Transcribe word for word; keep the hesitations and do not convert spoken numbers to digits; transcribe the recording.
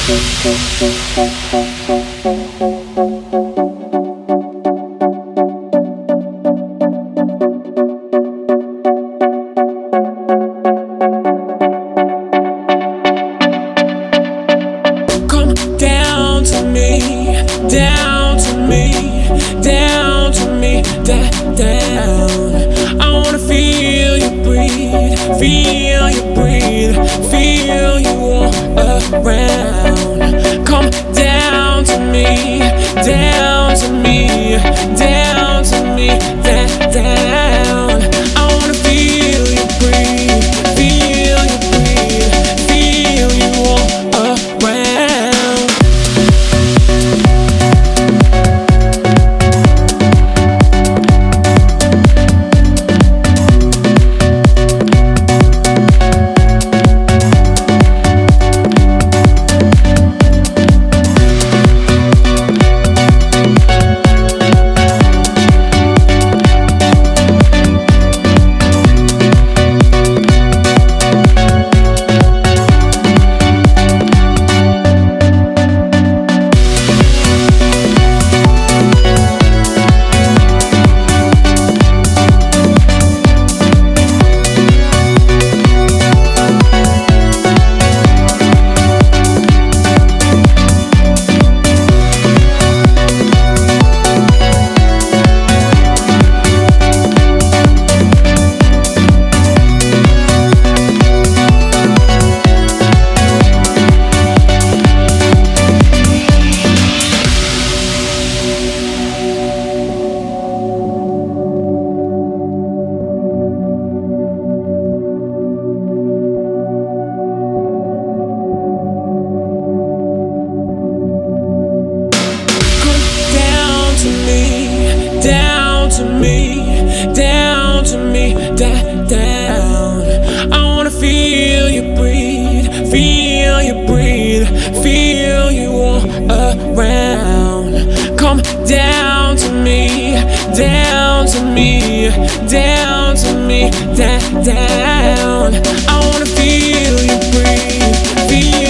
Down to me, down to me, da down. I wanna feel you breathe, feel you breathe, feel you all around. Come down to me, down to me, down to me, da down. I wanna feel you breathe, feel you breathe, feel you all around. Down to me, down to me, da down. I wanna feel you breathe, feel you breathe, feel you all around. Come down to me, down to me, down to me, da down. I wanna feel you breathe, feel